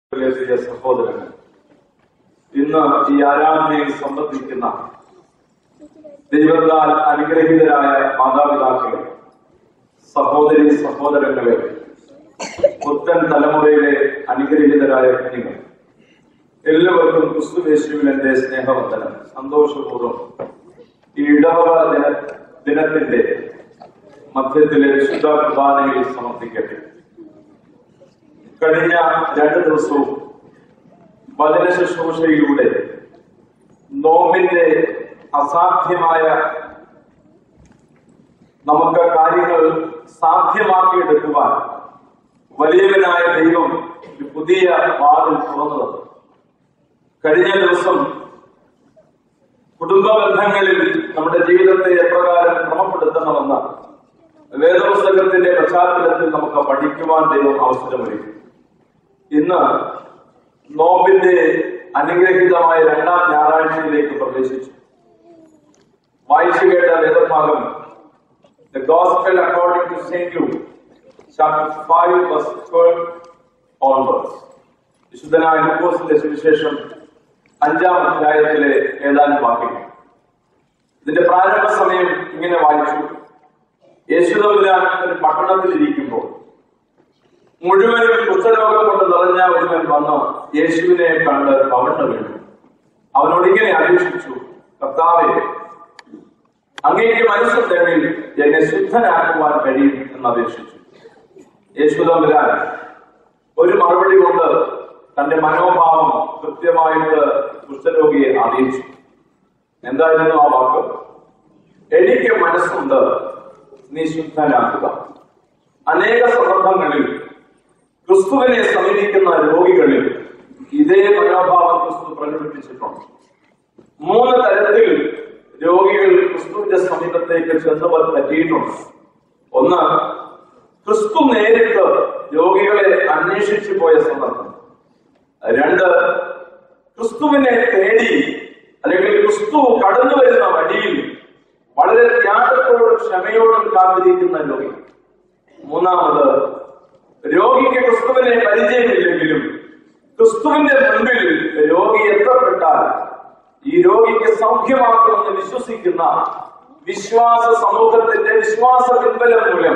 സഹോദരങ്ങൾ, ഇന്ന് ഈ ആരാധനയിൽ സംബന്ധിക്കുന്ന ദൈവത്താൽ അനുഗ്രഹീതരായ മാതാപിതാക്കളെ, സഹോദരി സഹോദരങ്ങളെ, പുത്തൻ തലമുറയിലെ അനുഗ്രഹീതരായ കുഞ്ഞുങ്ങൾ, എല്ലാവർക്കും ക്രിസ്തുയേശുവിൽ എന്റെ സ്നേഹവന്ദനം. സന്തോഷപൂർവ്വം ഈ ഇടവക ദിനത്തിന്റെ മധ്യത്തിലെ വിശുദ്ധ കുർബാനയിൽ സമർപ്പിക്കട്ടെ. കഴിഞ്ഞ 2 ദിവസവും വചന ശുശ്രൂഷയിലൂടെ നോമ്പിന്റെ അസാധ്യമായ നമുക്ക് കാര്യങ്ങൾ സാധ്യമാക്കിയെടുക്കുവാൻ വലിയവനായ ദൈവം ഒരു പുതിയ വാതിൽ തുറന്നു. കഴിഞ്ഞ ദിവസം കുടുംബ ബന്ധങ്ങളിൽ നമ്മുടെ ജീവിതത്തെ എപ്രകാരം ക്രമപ്പെടുത്തണമെന്ന വേദപുസ്തകത്തിന്റെ പശ്ചാത്തലത്തിൽ നമുക്ക് പഠിക്കുവാൻ ദൈവം അവസരമൊരുക്കി. ഇന്ന് നോമ്പിന്റെ അനുഗ്രഹീതമായ 2ാം ഞായറാഴ്ചയിലേക്ക് പ്രവേശിച്ചു. വായിച്ചു കേട്ട വേദഭാഗം The Gospel according to St. Luke, chapter 5, verse 12 onwards. വിശുദ്ധനായ ലൂക്കോസിന്റെ സുവിശേഷം 5ാം അധ്യായത്തിലെ ഏതാനും വാക്യങ്ങൾ. ഇതിന്റെ പ്രാരംഭ സമയം ഇങ്ങനെ വായിച്ചു. യേശുദമ്പുരാൻ ഒരു പട്ടണത്തിലിരിക്കുമ്പോൾ മുഴുവനും കുഷ്ഠരോഗം കൊണ്ട് നിറഞ്ഞ ഒരുവൻ വന്ന് യേശുവിനെ കണ്ട് കവിണ്ണു വീണു. അവനോട് ഇങ്ങനെ അപേക്ഷിച്ചു, കർത്താവേ, അങ്ങേക്ക് മനസ്സുണ്ടെങ്കിൽ എന്നെ ശുദ്ധനാക്കുവാൻ കഴിയും എന്ന് അപേക്ഷിച്ചു. യേശുദമ്പുരാൻ ഒരു മറുപടി കൊണ്ട് തന്റെ മനോഭാവം കൃത്യമായിട്ട് കുഷ്ഠരോഗിയെ അറിയിച്ചു. എന്തായിരുന്നു ആ വാക്ക്? എനിക്ക് മനസ്സുണ്ട്, നീ ശുദ്ധനാക്കുക. അനേക സന്ദർഭങ്ങളിൽ ക്രിസ്തുവിനെ സമീപിക്കുന്ന രോഗികളിൽ ഇതേ മനോഭാവം ക്രിസ്തു പ്രകടിപ്പിച്ചിട്ടുണ്ട്. 3 തരത്തിൽ രോഗികൾ ക്രിസ്തുവിന്റെ സമീപത്തേക്ക് ചെന്നവർ പറ്റിയിട്ടുണ്ട്. ഒന്ന്, ക്രിസ്തു നേരിട്ട് രോഗികളെ അന്വേഷിച്ചു പോയ സന്ദർഭം. 2, ക്രിസ്തുവിനെ തേടി അല്ലെങ്കിൽ ക്രിസ്തു കടന്നു വരുന്ന വഴിയിൽ വളരെ ത്യാഗത്തോടും ക്ഷമയോടും കാത്തിരിക്കുന്ന രോഗി. 3ാമത്, രോഗിക്ക് ക്രിസ്തുവിനെ പരിചയമില്ലെങ്കിലും ക്രിസ്തുവിന്റെ മുൻപിൽ രോഗി എത്തപ്പെട്ടാൽ ഈ രോഗിക്ക് സൗഖ്യമാക്കുമെന്ന് വിശ്വസിക്കുന്ന വിശ്വാസ സമൂഹത്തിന്റെ വിശ്വാസ പിൻബലം മൂലം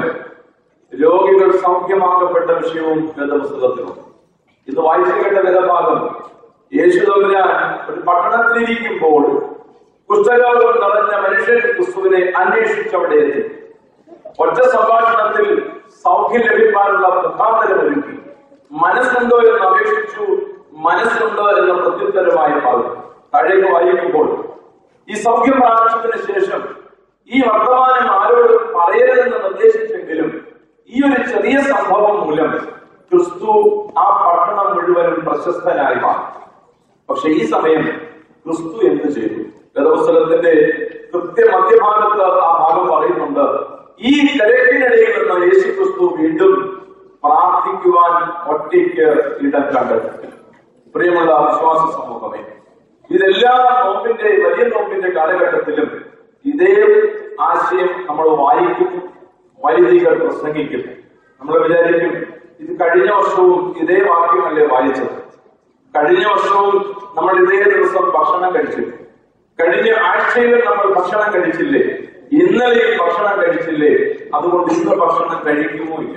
രോഗികൾ സൗഖ്യമാക്കപ്പെട്ട വിഷയവും വേദപുസ്തകത്തിലുണ്ട്. ഇത് വായിച്ചു കേട്ട വേദഭാഗം യേശുദമ്പുരാൻ ഒരു പട്ടണത്തിലിരിക്കുമ്പോൾ കുഷ്ഠരോഗം നിറഞ്ഞ മനുഷ്യൻ ക്രിസ്തുവിനെ അന്വേഷിച്ചവിടെ എത്തി. ഒറ്റ സംഭാഷണത്തിൽ സൗഖ്യം ലഭിക്കാനുള്ള മുഖാന്തരമൊരുക്കി. മനസ്സുണ്ടോ എന്ന് അപേക്ഷിച്ചു. മനസ്സുണ്ടോ എന്ന പ്രത്യുത്തരമായി പറഞ്ഞു. താഴേക്ക് വായിക്കുമ്പോൾ ഈ സൗഖ്യം പ്രാപിച്ചതിന് ശേഷം ഈ വർത്തമാനം ആരോടും പറയരുതെന്ന് നിർദ്ദേശിച്ചെങ്കിലും ഈ ഒരു ചെറിയ സംഭവം മൂലം ക്രിസ്തു ആ പട്ടണം മുഴുവനും പ്രശസ്തനായി മാറി. പക്ഷെ ഈ സമയം ക്രിസ്തു എന്ത് ചെയ്തു? വേദപുസ്തകത്തിന്റെ കൃത്യമധ്യഭാഗത്ത് ആ ഭാഗം പറയുന്നുണ്ട്. ഈ തിരക്കിനിടയിൽ നിന്ന് യേശു ക്രിസ്തു വീണ്ടും പ്രാർത്ഥിക്കുവാൻ ഒറ്റയ്ക്ക് ഇടം കണ്ടെത്തി. പ്രിയമുള്ള വിശ്വാസ സമൂഹമേ, ഇതെല്ലാ നോമ്പിന്റെ വലിയ നോമ്പിന്റെ കാലഘട്ടത്തിലും ഇതേ ആശയം നമ്മൾ വായിക്കും, വൈദികർ പ്രസംഗിക്കും. നമ്മൾ വിചാരിക്കും, ഇത് കഴിഞ്ഞ വർഷവും ഇതേ വാക്യമല്ലേ വായിച്ചത്, കഴിഞ്ഞ വർഷവും നമ്മൾ ഇതേ ദിവസം ഭക്ഷണം കഴിച്ചു, കഴിഞ്ഞ ആഴ്ചയിൽ നമ്മൾ ഭക്ഷണം കഴിച്ചില്ലേ, ഇന്നലെയും ഭക്ഷണം കഴിച്ചില്ലേ, അതുകൊണ്ട് ഇന്ന് ഭക്ഷണം കഴിക്കുമോ ഇല്ലേ?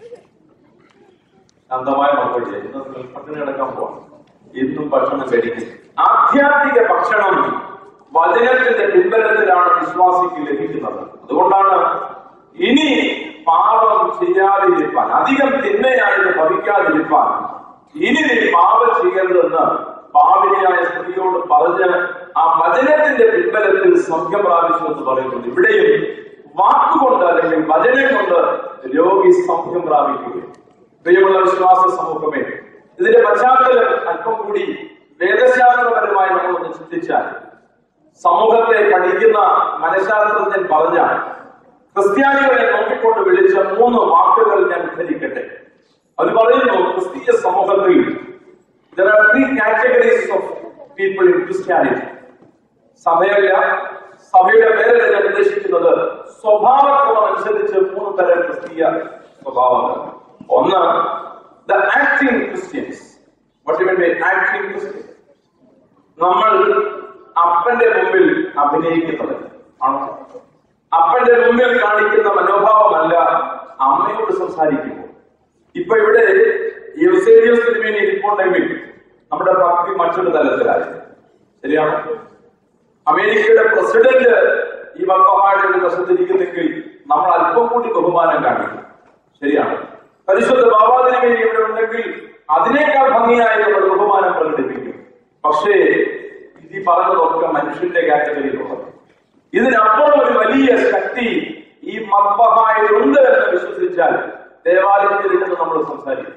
ശാന്തമായ മറുപടി, ഇന്ന് പട്ടിണി കിടക്കാൻ പോവാം, ഇന്നും ഭക്ഷണം കഴിക്കും. ആധ്യാത്മിക ഭക്ഷണം വചനത്തിന്റെ പിൻബലത്തിലാണ് വിശ്വാസിക്ക് ലഭിക്കുന്നത്. അതുകൊണ്ടാണ് ഇനി പാപം ചെയ്യാതിരിപ്പാൻ, അധികം തിന്മയായിട്ട് ഭവിക്കാതിരിപ്പാൻ, ഇനി നീ പാപം ചെയ്യരുതെന്ന് പാപിനിയായ സ്ത്രീയോട് പറഞ്ഞ് ആ വചനത്തിന്റെ പിൻബലത്തിൽ സൗഖ്യം പ്രാപിച്ചു എന്ന് പറയുന്നുണ്ട്. ഇവിടെയും വാക്കുകൊണ്ട് അല്ലെങ്കിൽ വചനം കൊണ്ട് രോഗി സൗഖ്യം പ്രാപിക്കുകയും. പ്രിയമുള്ള വിശ്വാസ സമൂഹമേ, ഇതിന്റെ പശ്ചാത്തലം അല്പം കൂടി വേദശാസ്ത്രപരമായി നമ്മളൊന്ന് ചിന്തിച്ചാൽ, സമൂഹത്തെ പഠിക്കുന്ന മനഃശാസ്ത്രജ്ഞൻ പറഞ്ഞ ക്രിസ്ത്യാനികളെ നോക്കിക്കൊണ്ട് വിളിച്ച 3 വാക്കുകൾ ഞാൻ ഉദ്ധരിക്കട്ടെ. അത് പറയുന്നു, ക്രിസ്തീയ സമൂഹത്തിൽ there are 3 categories of people in Christianity. സഭയല്ല, സഭയുടെ പേരല്ല ഞാൻ ഉദ്ദേശിക്കുന്നത്, സ്വഭാവക്രമമനുസരിച്ച് 3 തരം ക്രിസ്തീയ സ്വഭാവങ്ങൾ. ഒന്ന്, the acting Christians. Acting Christian. നമ്മൾ അപ്പന്റെ മുമ്പിൽ അഭിനയിക്കുന്നത് ആണോ? അപ്പന്റെ മുമ്പിൽ കാണിക്കുന്ന മനോഭാവമല്ല അമ്മയോട് സംസാരിക്കുമ്പോൾ. ഇപ്പൊ ഇവിടെ യൂസേരിയസ് തിരുമേനി ഇരിപ്പുണ്ടെങ്കിൽ നമ്മുടെ ഭക്തി മറ്റൊരു തലത്തിലായി. ശരിയാണോ? അമേരിക്കയുടെ പ്രസിഡന്റ് ഈ വക്കഹായുടെ വശത്തിരിക്കുന്നെങ്കിൽ നമ്മൾ അല്പം കൂടി ബഹുമാനം കാണിക്കും. ശരിയാണ്. പരിശുദ്ധ ബാബാ തിരുമേനി ഇവിടെ ഉണ്ടെങ്കിൽ അതിനേക്കാൾ ഭംഗിയായി നമ്മൾ ബഹുമാനം പ്രകടിപ്പിക്കും. പക്ഷേ ഈ പറഞ്ഞതൊക്കെ മനുഷ്യന്റെ കാറ്റഗറിയിലുള്ളത്. ഇതിനപ്പുറം ഒരു വലിയ ശക്തി ഈ മത്ബഹായിലുണ്ട് എന്ന് വിശ്വസിച്ചാൽ ദേവാലയത്തിൽ ഇരുന്ന് നമ്മൾ സംസാരിക്കും.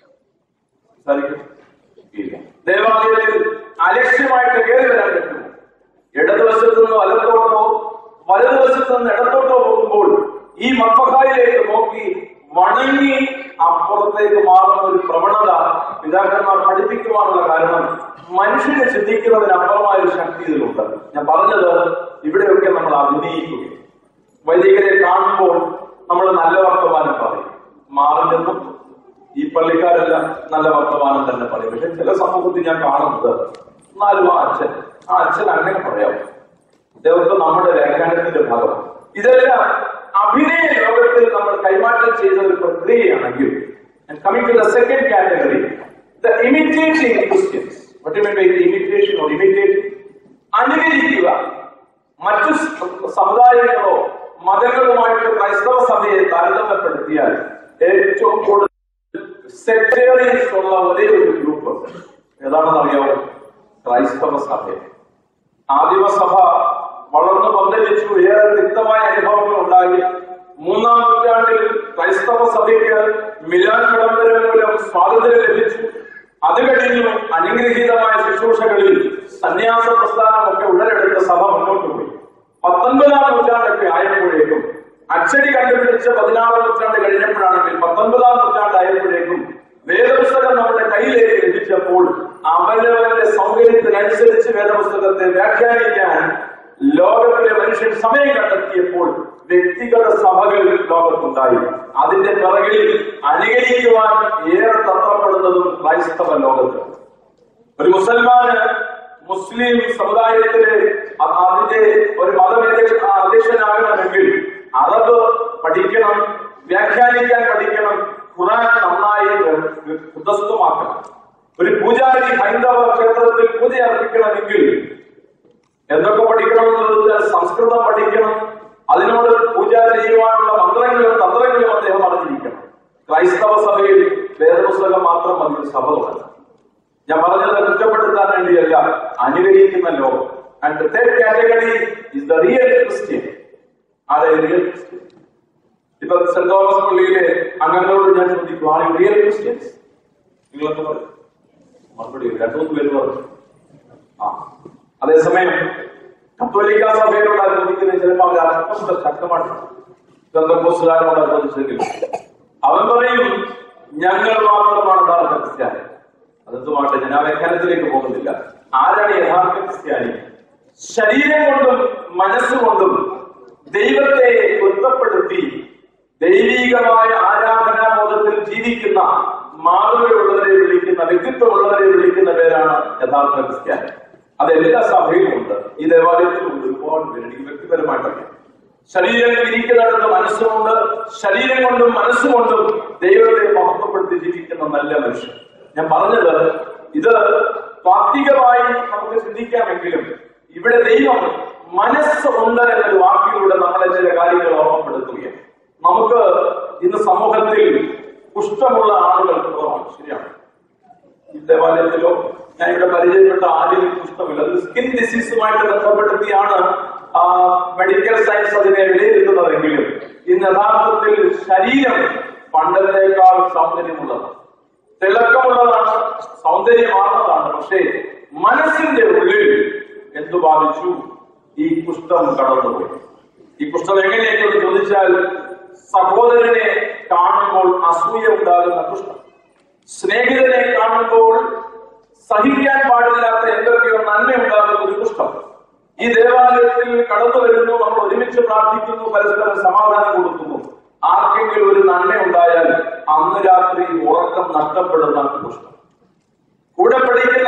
ഇല്ല. ദേവാലയത്തിൽ അലക്ഷ്യമായിട്ട് കയറി വരാൻ പറ്റുമോ? ഇടതുവശത്തു നിന്ന് വലത്തോട്ടോ വലതുവശത്തു നിന്ന് ഇടത്തോട്ടോ പോകുമ്പോൾ ഈ മത്ബഹായിലേക്ക് നോക്കി വണങ്ങി അപ്പുറത്തേക്ക് മാറുന്ന ഒരു പ്രവണത പിതാക്കന്മാർ പഠിപ്പിക്കുവാനുള്ള കാരണം മനുഷ്യനെ ചിന്തിക്കുന്നതിനപ്പുറമായ ഒരു ശക്തി ഇതിലുണ്ട്. ഞാൻ പറഞ്ഞത് ഇവിടെയൊക്കെ നമ്മൾ അഭിനയിക്കുകയും വൈദികരെ കാണുമ്പോൾ നമ്മൾ നല്ല വർത്തമാനം പറയും. മാറി നിന്നും ഈ പള്ളിക്കാരെല്ലാം നല്ല വർത്തമാനം തന്നെ പറയും. പക്ഷെ ചില സമൂഹത്തിൽ ഞാൻ കാണുന്നത് എന്നാലും ആ അച്ഛൻ അങ്ങനെ പറയാം. ഇതൊക്കെ നമ്മുടെ വ്യാഖ്യാനത്തിന്റെ ഭാഗം. ഇതെല്ലാം അഭിനയ ലോകത്തിൽ നമ്മൾ കൈമാറ്റം ചെയ്ത ഒരു പ്രക്രിയയാണെങ്കിൽ, coming to the second category, the imitating Christians. What do you mean by imitation or imitating? അനുകരിക്കുക. മറ്റു സമുദായങ്ങളോ മതങ്ങളുമായിട്ട് ക്രൈസ്തവ സഭയെ താരതമ്യപ്പെടുത്തിയാൽ ഏറ്റവും കൂടുതൽ സെക്ടേറിയൻസ് ഉള്ള ഒരേ ഒരു ഗ്രൂപ്പ് ഏതാണെന്ന് അറിയാമോ? ക്രൈസ്തവ സഭ. ആദിമസഭ വളർന്നു പന്തലിച്ചു. ഏറെ തിക്തമായ അനുഭവങ്ങൾ ഉണ്ടായി. 3-ാം നൂറ്റാണ്ടിൽ ക്രൈസ്തവ സഭയ്ക്ക് മിലാൻ വിളംബരം മൂലം സ്വാതന്ത്ര്യം ലഭിച്ചു. അത് കഴിഞ്ഞു അനുഗ്രഹീതമായ ശുശ്രൂഷകളിൽ സന്യാസ പ്രസ്ഥാനമൊക്കെ ഉടലെടുത്ത സഭ മുന്നോട്ട് പോയി. 19-ാം നൂറ്റാണ്ടൊക്കെ ആയപ്പോഴേക്കും, അച്ചടി കണ്ടുപിടിച്ച 16-ാം നൂറ്റാണ്ട് കഴിഞ്ഞപ്പോഴാണെങ്കിൽ 19-ാം നൂറ്റാണ്ടായപ്പോഴേക്കും വേദപുസ്തകം നമ്മുടെ കയ്യിലേക്ക് ലഭിച്ചപ്പോൾ അവനവന്റെ സൗകര്യത്തിനനുസരിച്ച് വേദപുസ്തകത്തെ വ്യാഖ്യാനിക്കാൻ ലോകത്തിലെ മനുഷ്യൻ സമയം കണ്ടെത്തിയപ്പോൾ വ്യക്തിഗത സഭകൾ ലോകത്തുണ്ടായി. അതിന്റെ പിറകിൽ അനുകരിക്കുവാൻ ഏറെ തത്രപ്പെടുന്നതും ക്രൈസ്തവ ലോകത്ത്. ഒരു മുസൽമാന് മുസ്ലിം സമുദായത്തിലെ അതിന്റെ ഒരു അധ്യക്ഷനാകണമെങ്കിൽ അറബ് പഠിക്കണം, വ്യാഖ്യാനിക്കാൻ പഠിക്കണം, ഖുർആൻ നന്നായി ഹൃദസ്ഥമാക്കണം. ഒരു പൂജാരി ഹൈന്ദവ ക്ഷേത്രത്തിൽ പൂജ അർപ്പിക്കണമെങ്കിൽ എന്തൊക്കെ പഠിക്കണമെന്ന് ചോദിച്ചാൽ സംസ്കൃതം പഠിക്കണം. അതിനോട് പൂജ ചെയ്യുവാനുള്ള മന്ത്രങ്ങളും തന്ത്രങ്ങളും അദ്ദേഹം അറിഞ്ഞിരിക്കണം. ക്രൈസ്തവ സഭയിൽ വേദപുസ്തകം മാത്രം മതി സഭ തുടങ്ങാൻ. ഞാൻ പറഞ്ഞത് കുറ്റപ്പെടുത്താൻ വേണ്ടിയല്ല, അനുകരിക്കുന്ന ലോകം. And the third category is the real Christian. ആരെ റിയൽ ക്രിസ്ത്യൻ? ഇപ്പൊ സെന്റ് തോമസ് പള്ളിയിലെ അംഗങ്ങളോട് ഞാൻ ചോദിക്കും, ആർ യു റിയൽ ക്രിസ്ത്യൻസ്? നിങ്ങളൊക്കെ പറയും. മറുപടി 2-3 പേര് പറഞ്ഞു. അതേസമയം കത്തോലിക്ക സഭയോട് അനുവദിക്കുന്ന ചിലപ്പോൾ അവർ അർത്ഥം ശക്തമാണ്. ബന്ധക്കോസുകാരോട് അനുവദിച്ചെങ്കിൽ അവൻ പറയും, ഞങ്ങൾ മാത്രമാണ് യഥാർത്ഥ ക്രിസ്ത്യാനി. അതെന്തുമാട്ടെ, ഞാൻ ആ വ്യാഖ്യാനത്തിലേക്ക് പോകുന്നില്ല. ആരാണ് യഥാർത്ഥ ക്രിസ്ത്യാനി? ശരീരം കൊണ്ടും മനസ്സുകൊണ്ടും ദൈവത്തെ പൊരുത്തപ്പെടുത്തി ദൈവികമായ ആരാധനാബോധത്തിൽ ജീവിക്കുന്ന, മാതൃകയുള്ളവരെ വിളിക്കുന്ന, വ്യക്തിത്വമുള്ളവരെ വിളിക്കുന്ന പേരാണ് യഥാർത്ഥ ക്രിസ്ത്യാനി. അതെല്ലാ സഭയിലും ഉണ്ട്, ഈ ദേവാലയത്തിലുണ്ട്. ഒരുപാട് പേര് എനിക്ക് വ്യക്തിപരമായിട്ടറിയാം. ശരീരം ഇരിക്കുന്നിടത്ത് മനസ്സുകൊണ്ട്, ശരീരം കൊണ്ടും മനസ്സുകൊണ്ടും ദൈവത്തെ മഹത്വപ്പെടുത്തി ജീവിക്കുന്ന നല്ല മനുഷ്യൻ. ഞാൻ പറഞ്ഞത് ഇത് താത്വികമായി നമുക്ക് ചിന്തിക്കാമെങ്കിലും ഇവിടെ ദൈവം മനസ്സ് ഉണ്ട് എന്നൊരു വാക്കിലൂടെ നമ്മളെ ചില കാര്യങ്ങൾ ഓർമ്മപ്പെടുത്തുകയാണ്. നമുക്ക് ഇന്ന് സമൂഹത്തിൽ കുഷ്ഠമുള്ള ആളുകൾ കുറവാണ്. ശരിയാണ്. ഈ ദേവാലയത്തിലോ ഞാൻ ഇവിടെ പരിചയപ്പെട്ട ആദ്യം കുഷ്ഠമില്ല. അത് സ്കിൻ ഡിസീസുമായിട്ട് ബന്ധപ്പെടുത്തിയാണ് മെഡിക്കൽ സയൻസ് അതിനെ വിലയിരുത്തുന്നതെങ്കിലും ഇന്ന് യഥാർത്ഥത്തിൽ ശരീരം പണ്ടത്തേക്കാൾ സൗന്ദര്യമുള്ളതാണ്, തിളക്കമുള്ളതാണ്, സൗന്ദര്യമാർന്നതാണ്. പക്ഷേ മനസ്സിന്റെ ഉള്ളിൽ എന്തു ബാധിച്ചു? ഈ കുഷ്ഠം കടന്നുപോയി. ഈ കുഷ്ഠം എങ്ങനെയൊക്കെ ചോദിച്ചാൽ, സഹോദരനെ കാണുമ്പോൾ അസൂയ ഉണ്ടാകുന്ന കുഷ്ഠം, സ്നേഹിതനെ കാണുമ്പോൾ സഹിക്കാൻ പാടില്ലാത്ത എന്തൊക്കെയോ നന്മ ഉണ്ടാകുന്ന ഒരു കുഷ്ഠം. ഈ ദേവാലയത്തിൽ കടന്നു വരുന്നു, നമ്മൾ ഒരുമിച്ച് പ്രാർത്ഥിക്കുന്നു, പരസ്പരം സമാധാനം കൊടുക്കുന്നു. ആർക്കെങ്കിലും ഒരു നന്മ ഉണ്ടായാൽ അന്ന് രാത്രി ഉറക്കം നഷ്ടപ്പെടുന്ന കുഷ്ഠം. കൂടെ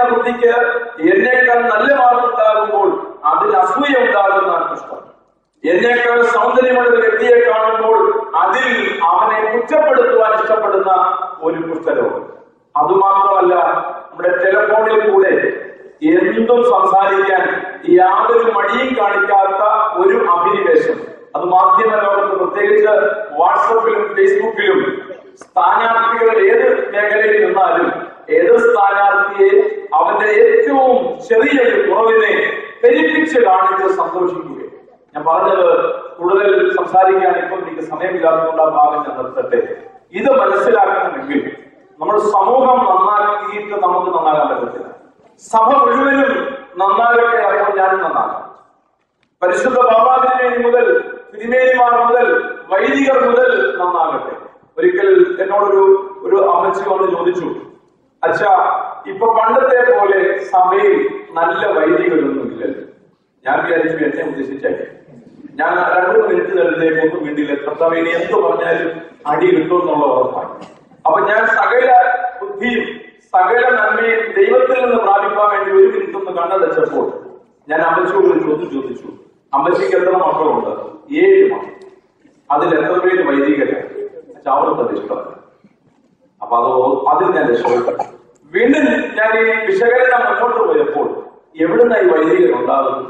കുട്ടിക്ക് എന്നേക്കാൾ നല്ല മാർക്ക് ഉണ്ടാകുമ്പോൾ അതിൽ അസൂയ ഉണ്ടാകുന്ന കുഷ്ഠം. എന്നേക്കാൾ സൗന്ദര്യമുള്ള ഒരു വ്യക്തിയെ കാണുമ്പോൾ അതിൽ അവനെ കുറ്റപ്പെടുത്തുവാൻ ഇഷ്ടപ്പെടുന്ന ഒരു കുഷ്ഠരോഗം. അതുമാത്രമല്ല, നമ്മുടെ ടെലഫോണിൽ കൂടെ എന്തും സംസാരിക്കാൻ യാതൊരു മടിയും കാണിക്കാത്ത ഒരു അഭിനിവേശം. അത് മാധ്യമ ലോകത്ത്, പ്രത്യേകിച്ച് വാട്സപ്പിലും ഫേസ്ബുക്കിലും സ്ഥാനാർത്ഥികൾ ഏത് മേഖലയിൽ നിന്നാലും ഏത് സ്ഥാനാർത്ഥിയെ അവന്റെ ഏറ്റവും ചെറിയൊരു കുറവിനെ പെരുപ്പിച്ച് കാണിച്ച് സന്തോഷിക്കുകയും. ഞാൻ പറഞ്ഞത് കൂടുതൽ സംസാരിക്കാൻ ഇപ്പം എനിക്ക് സമയമില്ലാത്തതുകൊണ്ട് ആ ഭാഗം ഞാൻ നിർത്തട്ടെ. ഇത് മനസ്സിലാക്കണമെങ്കിൽ നമ്മൾ സമൂഹം നന്നാക്കിയിട്ട് നമുക്ക് നന്നാകാൻ പറ്റത്തില്ല. സഭ മുഴുവനും നന്നാകട്ടെ, അപ്പോൾ ഞാനും നന്നാകാം. പരിശുദ്ധ ബാബാതിരുമേനി മുതൽ തിരുമേനിമാർ മുതൽ വൈദികർ മുതൽ നന്നാകട്ടെ. ഒരിക്കൽ എന്നോടൊരു അമ്മച്ചി വന്ന് ചോദിച്ചു, അച്ഛാ, ഇപ്പൊ പണ്ടത്തെ പോലെ സഭയിൽ നല്ല വൈദികരൊന്നും ഇല്ലല്ലോ. ഞാൻ വിചാരിച്ചു എന്നെ ഉദ്ദേശിച്ചായി. ഞാൻ 2 മിനിറ്റ് നേരത്തേക്ക് ഒന്നും വേണ്ടിയില്ല. കർത്താവ് ഇനി എന്ത് പറഞ്ഞാലും അടി കിട്ടും എന്നുള്ള ഉറപ്പാണ്. അപ്പൊ ഞാൻ സകല ബുദ്ധിയും സകല നന്മയും ദൈവത്തിൽ നിന്ന് പ്രാപിക്കാൻ വേണ്ടി 1 മിനിറ്റ് ഒന്ന് കണ്ണടച്ചപ്പോൾ ഞാൻ അമ്മച്ചിയോട് ചോദിച്ചു, അമ്മച്ചിക്ക് എത്ര മക്കളുണ്ട്? 7 മക്കൾ. അതിൽ എത്ര പേര് വൈദികരാണ്? അവർക്കത് ഇഷ്ടമല്ല. അപ്പൊ അതിൽ ഞാൻ രക്ഷപ്പെട്ടു. വീണ്ടും ഞാൻ ഈ വിശകലനം മുന്നോട്ട് പോയപ്പോൾ എവിടുന്ന ഈ വൈദികർ ഉണ്ടാകുന്നു?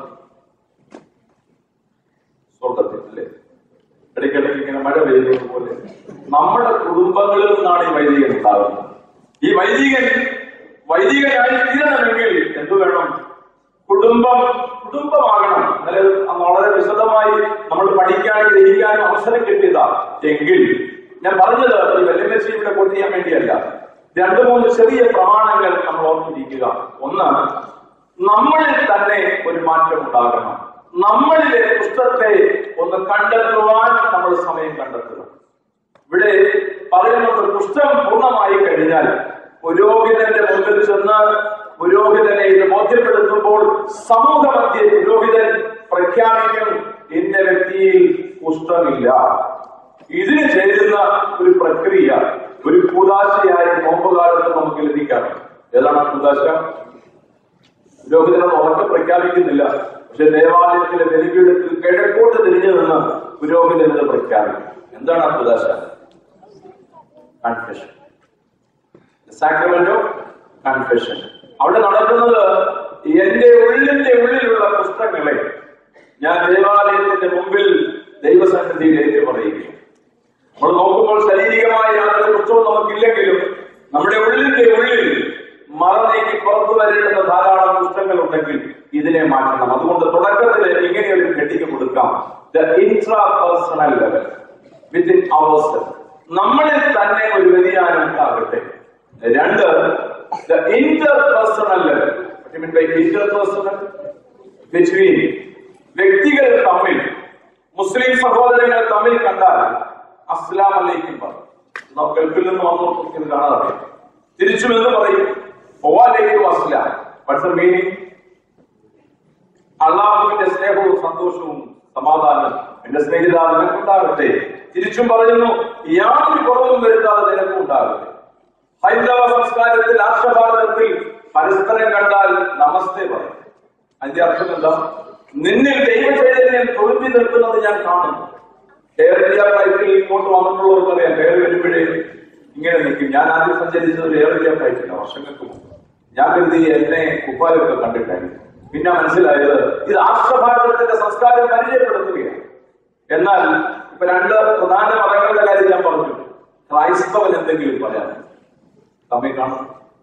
സ്വർഗത്തിൽ അല്ലേ? ഇടയ്ക്കിടയ്ക്ക് ഇങ്ങനെ മഴ പെയ്യുന്നത് പോലെ നമ്മുടെ കുടുംബങ്ങളിൽ നിന്നാണ് ഈ വൈദികൻ ഉണ്ടാകുന്നത്. ഈ വൈദികനായി തീരണമെങ്കിൽ എന്തു വേണം? കുടുംബമാകണം. വളരെ വിശദമായി നമ്മൾ പഠിക്കാനും ഗ്രഹിക്കാനും അവസരം കിട്ടിയതാ. എങ്കിൽ ഞാൻ പറഞ്ഞത് ഒരു വെല്ലുവിളിച്ച് ഇവിടെ കൊണ്ടു ചെയ്യാൻ വേണ്ടിയല്ല. 2-3 ചെറിയ പ്രമാണങ്ങൾ നമ്മൾ ഓർമ്മിരിക്കുക. ഒന്ന്, നമ്മളിൽ തന്നെ ഒരു മാറ്റം ഉണ്ടാകണം. നമ്മളിലെ കുഷ്ഠത്തെ ഒന്ന് കണ്ടെത്തുവാൻ നമ്മൾ സമയം കണ്ടെത്തുക. ഇവിടെ പറയുന്നത് കുഷ്ഠം പൂർണ്ണമായി കഴിഞ്ഞാൽ പുരോഹിതന്റെ മുമ്പിൽ ചെന്ന് പുരോഹിതനെ ഇത് ബോധ്യപ്പെടുത്തുമ്പോൾ സമൂഹമധ്യേ പുരോഹിതൻ പ്രഖ്യാപിക്കും, ഇന്ന വ്യക്തിയിൽ കുഷ്ഠമില്ല. ഇതിന് ചേരുന്ന ഒരു പ്രക്രിയ, ഒരു കൂദാശയായി നോമ്പുകാലത്ത് നമുക്ക് ലഭിക്കണം. ഏതാണ് കൂദാശ? പുരോഹിതനത് ഉറക്കെ പ്രഖ്യാപിക്കുന്നില്ല, പക്ഷെ ദേവാലയത്തിലെ ബലിപീഠത്തിൽ കിഴക്കോട്ട് തിരിഞ്ഞു നിന്ന് പുരോഹിതനത് പ്രഖ്യാപിക്കും. എന്താണ് ആ കൂദാശ? Confession, sacrament of confession. അവിടെ നടക്കുന്നത് എന്റെ ഉള്ളിലുള്ള പുസ്തകങ്ങളെ ഞാൻ ദേവാലയത്തിന്റെ മുമ്പിൽ ദൈവസന്നിധിയിൽ ഏറ്റു പറയുകയും. നമ്മൾ നോക്കുമ്പോൾ ശാരീരികമായ യാതൊരു കുറ്റവും നമുക്കില്ലെങ്കിലും നമ്മുടെ ഉള്ളിൽ മറനീക്കി പുറത്തു വരേണ്ടുന്ന ധാരാളം പുസ്തകങ്ങൾ ഉണ്ടെങ്കിൽ ഇതിനെ മാറ്റണം. അതുകൊണ്ട് തുടക്കത്തിൽ ഇങ്ങനെയൊരു ഘട്ടിക്ക് കൊടുക്കാം. The intrapersonal level within ourselves. നമ്മളിൽ തന്നെ ഒരു വ്യതിയാനം ഉണ്ടാകട്ടെ. 2, the interpersonal level. Interpersonal between വ്യക്തികൾ തമ്മിൽ, മുസ്ലിം സഹോദരങ്ങൾ തമ്മിൽ കണ്ടാൽ അസ്സലാം അലൈക്കും പറയും. ഗൾഫിൽ നിന്ന് വന്നോർക്ക് ഇത് കാണാതെ തിരിച്ചു എന്ന് പറയും, വഅലൈക്കും അസ്സലാം. What's the meaning? അള്ളാഹുവിന്റെ സ്നേഹവും സന്തോഷവും സമാധാനം എന്റെ സ്നേഹിത നിനക്കുണ്ടാകട്ടെ. തിരിച്ചും പറയുന്നു, യാതൊരു കുറവും വരുത്താതെ നിനക്കുണ്ടാകട്ടെ. ഹൈന്ദവ സംസ്കാരത്തിൽ, ആർഷഭാരതത്തിൽ പരസ്പരം കണ്ടാൽ നമസ്തേ പറയും. അതിന്റെ അർത്ഥം എന്താ? നിന്നിൽ ദൈവചൈതന്യം തൊഴുത്തി നിൽക്കുന്നത് ഞാൻ കാണുന്നു. എയർ ഇന്ത്യ ഫ്ലൈറ്റിൽ ഇങ്ങോട്ട് വന്നിട്ടുള്ളവർക്കറിയാം, കയറി വരുമ്പോഴേ ഇങ്ങനെ നിൽക്കും. ഞാൻ ആദ്യം സഞ്ചരിച്ചത് എയർ ഇന്ത്യ ഫ്ലൈറ്റില്ല, വർഷങ്ങൾക്ക് മുമ്പ്. ഞാൻ കരുതി എന്നെ കുപ്പായൊക്കെ കണ്ടിട്ടായിരുന്നു. പിന്നെ മനസ്സിലായത് ഇത് ആർഷഭാരതത്തിന്റെ സംസ്കാരം പരിചയപ്പെടുത്തുകയാണ്. എന്നാൽ ഇപ്പൊ 2 പ്രധാന മതങ്ങളുടെ കാര്യം ഞാൻ പറഞ്ഞു. ക്രൈസ്തവൻ എന്തെങ്കിലും പറയാൻ തമ്മിൽ കാണും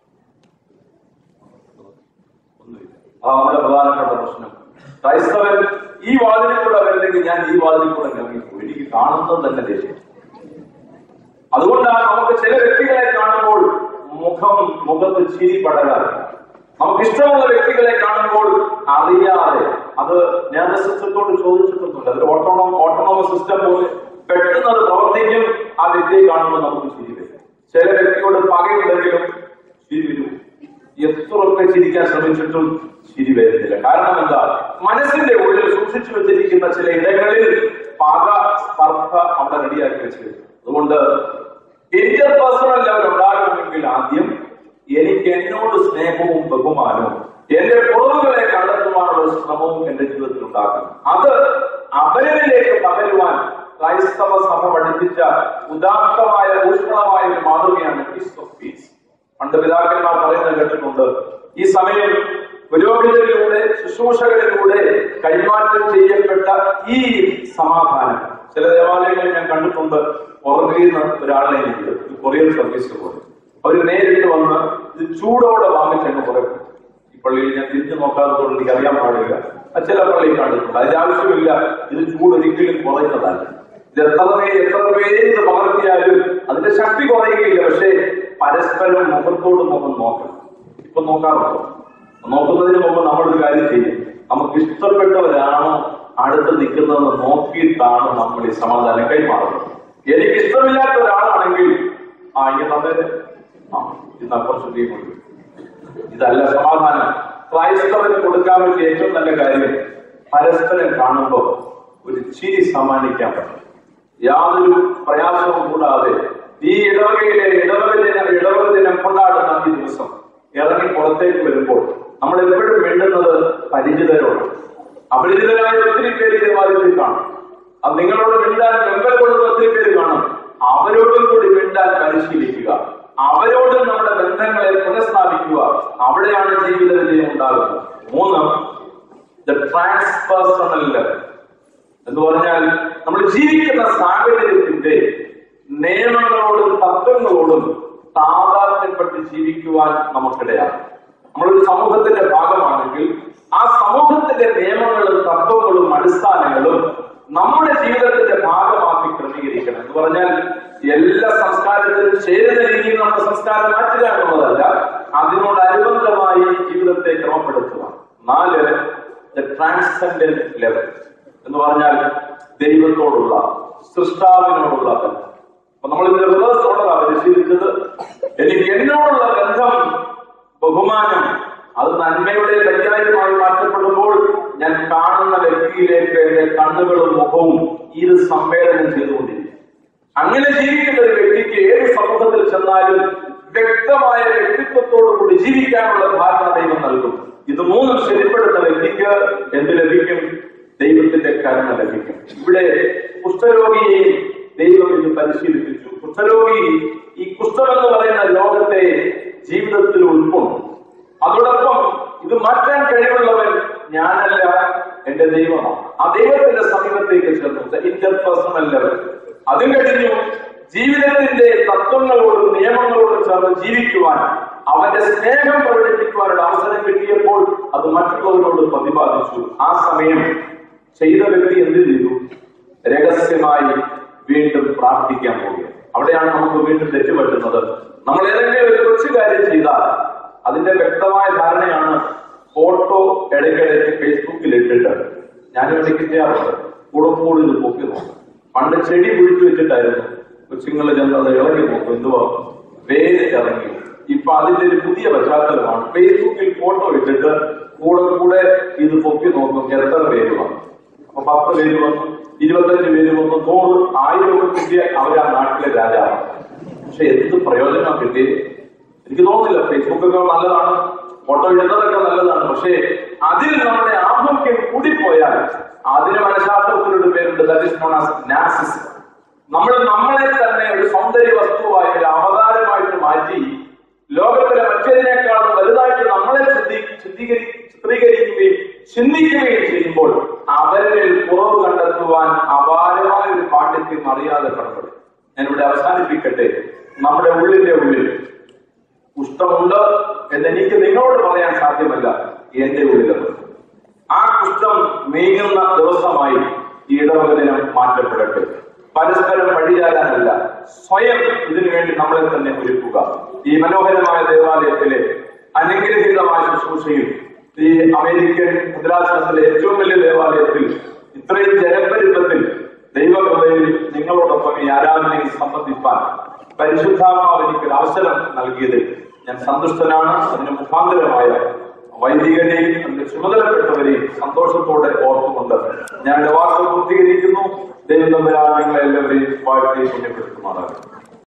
ഒന്നുമില്ല. അതാണ് നമ്മുടെ പ്രധാനപ്പെട്ട പ്രശ്നം. ക്രൈസ്തവൻ ഈ വാതിലിൽ കൂടെ വരുന്നെങ്കിൽ ഞാൻ ഈ വാതിലിൽ കൂടെ ഇറങ്ങിപ്പോയി. എനിക്ക് കാണുന്നത് തന്നെ ദേഷ്യം. അതുകൊണ്ടാണ് നമുക്ക് ചില വ്യക്തികളെ കാണുമ്പോൾ മുഖത്ത് ചിരി പടരാറ്. നമുക്കിഷ്ടമുള്ള വ്യക്തികളെ കാണുമ്പോൾ അറിയാതെ, അത് നേതൃത്വത്തോട് ചോദിച്ചിട്ടൊന്നുമില്ല, അതൊരു ഓട്ടോണമസ് സിസ്റ്റം പോലെ പെട്ടെന്ന് അത് പ്രവർത്തിക്കും. ആ വ്യക്തിയെ കാണുമ്പോൾ നമുക്ക് ചിരി വരും. ചില വ്യക്തിയോട് പകയുണ്ടെങ്കിലും ചിരി വരും. എത്രയൊക്കെ ചിരിക്കാൻ ശ്രമിച്ചിട്ടും ചിരി വരുന്നില്ല. കാരണം എന്താ? മനസ്സിന്റെ ഉള്ളിൽ സൂക്ഷിച്ചു വെച്ചിരിക്കുന്ന ചില ഇടങ്ങളിൽ പക സ്പർദ്ധ അവിടെ റെഡിയാക്കി വെച്ചിരുന്നു. അതുകൊണ്ട് ഇന്റർപേഴ്സണൽ ലെവൽ ഉണ്ടാകണമെങ്കിൽ ആദ്യം എനിക്ക് എന്നോട് സ്നേഹവും ബഹുമാനവും എന്റെ കുറവുകളെ കണ്ടെത്തുവാനുള്ള ശ്രമവും എന്റെ ജീവിതത്തിൽ ഉണ്ടാക്കണം. അത് അവരിലേക്ക് പകരുവാൻ ക്രൈസ്തവ സഭ പഠിപ്പിച്ച ഉദാത്തമായ ഊഷ്മളമായ ഒരു മാതൃകയാണ് പീസ് ഓഫ് പീസ്. പണ്ട് പിതാക്കന്മാർ പറയുന്നത് കേട്ടിട്ടുണ്ട്, ഈ സമയം പുരോഹിതരിലൂടെ ശുശ്രൂഷകരിലൂടെ കൈമാറ്റം ചെയ്യപ്പെട്ട ഈ സമാധാനം. ചില ദേവാലയങ്ങളിൽ ഞാൻ കണ്ടിട്ടുണ്ട്, പുറകിൽ നിന്ന് ഒരാളെ കൊറിയർ സർവീസ് പോലെ അവർ നേരിട്ട് വന്ന് ഇത് ചൂടോടെ വാങ്ങിച്ചങ്ങ് പുറത്തു. ഈ പള്ളിയിൽ ഞാൻ തിരിഞ്ഞു നോക്കാത്തതുകൊണ്ട് എനിക്ക് അറിയാൻ പാടില്ല, ചില പള്ളിയിൽ കണ്ടിട്ടുണ്ട്. അതിന്റെ ആവശ്യമില്ല, ഇത് ചൂട് ഒരിക്കലും കുറയുന്നതല്ല. ഇത് എത്ര പേര് ഇത് പകർത്തിയാലും അതിന്റെ ശക്തി കുറയുകയില്ല. പക്ഷേ പരസ്പരം മുഖത്തോട് മുഖം നോക്കണം. ഇപ്പൊ നോക്കാറുണ്ടോ? നോക്കുന്നതിന് മുമ്പ് നമ്മളൊരു കാര്യം ചെയ്യും, നമുക്ക് ഇഷ്ടപ്പെട്ടവരാണോ അടുത്ത് നിൽക്കുന്നതെന്ന് നോക്കിയിട്ടാണ് നമ്മൾ ഈ സമാധാനം കൈമാറുന്നത്. എനിക്ക് ഇഷ്ടമില്ലാത്ത ഒരാളാണെങ്കിൽ ഇങ്ങനെ തന്നെ ഇത് കുറച്ച് തീരുമാനം. ഇതല്ല സമാധാനം. ക്രൈസ്തവന് കൊടുക്കാൻ പറ്റിയ ഏറ്റവും നല്ല കാര്യം പരസ്പരം കാണുമ്പോൾ ഒരു ചിരി സമ്മാനിക്കാൻ പറ്റും. യാതൊരു പ്രയാസവും കൂടാതെ ഈ ഇടവകയിലെ ഇടവക ദിനം കൊണ്ടാടുന്ന ഈ ദിവസം ഇറങ്ങി പുറത്തേക്ക് വരുമ്പോൾ നമ്മൾ എപ്പോഴും വേണ്ടുന്നത് പരിചിതരോട്. അപരിചിതരായ ഒത്തിരി പേര് ദേവാലയത്തിൽ കാണും. അത് നിങ്ങളോട് മിണ്ടാൻ വെമ്പൽ കൊള്ളുന്ന ഒത്തിരി പേര് കാണും. അവരോടും കൂടി മിണ്ടാൻ പരിശീലിക്കുക. അവരോടും നമ്മുടെ ബന്ധങ്ങളെ പുനഃസ്ഥാപിക്കുക. അവിടെയാണ് ജീവിത വിജയം ഉണ്ടാകുന്നത്. 3, ദ ട്രാൻസ്പേഴ്സണൽ ലെവൽ എന്ന് പറഞ്ഞാൽ നമ്മൾ ജീവിക്കുന്ന സാഹചര്യത്തിന്റെ നിയമങ്ങളോടും തത്വങ്ങളോടും താതാത്മ്യപ്പെട്ട് ജീവിക്കുവാൻ നമുക്കിടയാണ്. നമ്മളൊരു സമൂഹത്തിന്റെ ഭാഗമാണെങ്കിൽ ആ സമൂഹത്തിന്റെ നിയമങ്ങളും തത്വങ്ങളും അടിസ്ഥാനങ്ങളും നമ്മുടെ ജീവിതത്തിന്റെ ഭാഗമാക്കി ക്രമീകരിക്കണം. എന്ന് പറഞ്ഞാൽ എല്ലാ സംസ്കാരത്തിലും ചേരുന്ന രീതിയിൽ നമ്മുടെ സംസ്കാരം മാറ്റുക എന്നുള്ളതല്ല, അതിനോടനുബന്ധമായി ജീവിതത്തെ ക്രമപ്പെടുത്തുക. 4, ദ ട്രാൻസെൻഡന്റ് ലെവൽ എന്ന് പറഞ്ഞാൽ ദൈവത്തോടുള്ള, സൃഷ്ടാവിനോടുള്ള ബന്ധം. അപ്പൊ നമ്മൾ ഇതിന്റെ റിവേഴ്സോടാണ് പരിശീലിച്ചത്. എനിക്ക് എന്നോടുള്ള ബന്ധം, ബഹുമാനം, അത് നന്മയുടെ വൈകാരികമായി മാറ്റപ്പെടുമ്പോൾ ഞാൻ കാണുന്ന വ്യക്തിയിലേക്ക് എന്റെ കണ്ണുകളും മുഖവും ഇത് സമ്മേളനം ചെയ്തുകൊണ്ടിരിക്കും. അങ്ങനെ ജീവിക്കുന്ന ഒരു വ്യക്തിക്ക് ഏത് സമൂഹത്തിൽ ചെന്നാലും വ്യക്തമായ വ്യക്തിത്വത്തോടുകൂടി ജീവിക്കാനുള്ള ധാരണ ദൈവം നൽകും. ഇത് 3 ശരിപ്പെടുന്ന വ്യക്തിക്ക് എന്ത് ലഭിക്കും? ദൈവത്തിന്റെ കരുണ ലഭിക്കും. ഇവിടെ കുഷ്ഠരോഗിയെ ദൈവം ഇത് പരിശീലിപ്പിച്ചു. കുഷ്ഠരോഗി ഈ കുഷ്ഠമെന്ന് പറയുന്ന ലോകത്തെ ജീവിതത്തിൽ ഉൾക്കൊണ്ടു. അതോടൊപ്പം ഇത് മാറ്റാൻ കഴിവുള്ളവൻ ഞാനല്ല, എന്റെ ദൈവമാണ്. ആ ദൈവത്തിന്റെ സമീപത്തേക്ക് ചേർന്നു ഇന്റർപേഴ്സണൽ ലെവൽ. അതും കഴിഞ്ഞു ജീവിതത്തിന്റെ തത്വങ്ങളോടും നിയമങ്ങളോടും ചേർന്ന് ജീവിക്കുവാൻ, അവന്റെ സ്നേഹം പ്രകടിപ്പിക്കുവാനുള്ള അവസരം കിട്ടിയപ്പോൾ അത് മറ്റുള്ളവരോട് പ്രതിപാദിച്ചു. ആ സമയം ചെയ്ത വ്യക്തി എന്ത് ചെയ്തു? രഹസ്യമായി വീണ്ടും പ്രാർത്ഥിക്കാൻ പോവുകയാണ്. അവിടെയാണ് നമുക്ക് വീണ്ടും തെറ്റുപറ്റുന്നത്. നമ്മൾ ഏതെങ്കിലും ഒരു കൊച്ചു കാര്യം ചെയ്താൽ അതിന്റെ വ്യക്തമായ ധാരണയാണ് ഫോട്ടോ ഇടയ്ക്കിടയ്ക്ക് ഫേസ്ബുക്കിൽ ഇട്ടിട്ട് ഞാനും ഇടയ്ക്ക് ചെയ്യാറുണ്ട്. കൂടപ്പോൾ ഇത് പൊക്കി നോക്കും. പണ്ട് ചെടി കുഴിച്ചു വെച്ചിട്ടായിരുന്നു കൊച്ചുങ്ങൾ ചെന്നത് ഇളകി നോക്കും, എന്തുവാ വേര് ഇറങ്ങി. ഇപ്പൊ അതിന്റെ ഒരു പുതിയ പശ്ചാത്തലമാണ്. ഫേസ്ബുക്കിൽ ഫോട്ടോ ഇട്ടിട്ട് കൂടെ ഇത് പൊക്കി നോക്കും, എത്ര പേര് വന്നു. അപ്പൊ 10 പേര് വന്നു, 25 പേര് വന്നു, 100, 1000 ഒക്കെ കിട്ടിയ അവരാ നാട്ടിലെ രാജാവാണ്. പക്ഷെ എന്ത് പ്രയോജനം കിട്ടി? എനിക്ക് തോന്നുന്നില്ല. ഫേസ്ബുക്കൊക്കെ നല്ലതാണ്, ഫോട്ടോ ഇടുന്നതൊക്കെ നല്ലതാണ്. പക്ഷേ അതിൽ നമ്മുടെ ആഭിമുഖ്യം കൂടിപ്പോയാൽ അതിന് മനഃശാസ്ത്രത്തിലൊരു പേരുണ്ട്, that is known as narcissism. നമ്മൾ നമ്മളെ തന്നെ ഒരു സൗന്ദര്യ വസ്തുവായി, ഒരു അവതാരമായിട്ട് മാറ്റി ലോകത്തിലെ മറ്റേതിനേക്കാളും വലുതായിട്ട് നമ്മളെ ചിത്രീകരിക്കുകയും ചിന്തിക്കുകയും ചെയ്യുമ്പോൾ അവരിൽ കുറവ് കണ്ടെത്തുവാൻ അപാരമായ ഒരു പാണ്ഡിത്യം അറിയാതെ കടപ്പെടും. ഞാനിവിടെ അവസാനിപ്പിക്കട്ടെ. നമ്മുടെ ഉള്ളിന്റെ ഉള്ളിൽ കുഷ്ഠമുണ്ട് എന്നെനിക്ക് നിങ്ങളോട് പറയാൻ സാധ്യമല്ല, എന്റെ ഉള്ളിലുണ്ട്. ആ കുഷ്ഠം നീങ്ങുന്ന ദിവസമായി ഈ ഇടവക ദിനം മാറ്റപ്പെടട്ടെ. പരസ്പരം വഴിചാരാനല്ല, സ്വയം ഇതിനുവേണ്ടി നമ്മളെ തന്നെ ഒരുക്കുക. ഈ മനോഹരമായ ദേവാലയത്തിലെ അനുഗ്രഹീതമായ ശുശ്രൂഷയിൽ, ഈ അമേരിക്കൻ മുദ്രാസനത്തിലെ ഏറ്റവും വലിയ ദേവാലയത്തിൽ ഇത്രയും ജനപരിതത്തിൽ ദൈവകൃപയിൽ നിങ്ങളോടൊപ്പം ഈ ആരാധനയിൽ സംബന്ധിപ്പാൻ പരിശുദ്ധാത്മാവ് എനിക്കൊരു അവസരം നൽകിയതിൽ ഞാൻ സന്തുഷ്ടനാണ്. അതിന് മുഖാന്തരമായ വൈദികരെയും അതിന്റെ ചുമതലപ്പെട്ടവരെയും സന്തോഷത്തോടെ ഓർത്തുകൊണ്ട് ഞാൻ വാക്ക് പൂർത്തീകരിക്കുന്നു. ദൈവം തമ്പുരാൻ നിങ്ങളെല്ലാവരെയും വാഴ്ത്തി പുണ്യപ്പെടുത്തുമാറാകട്ടെ.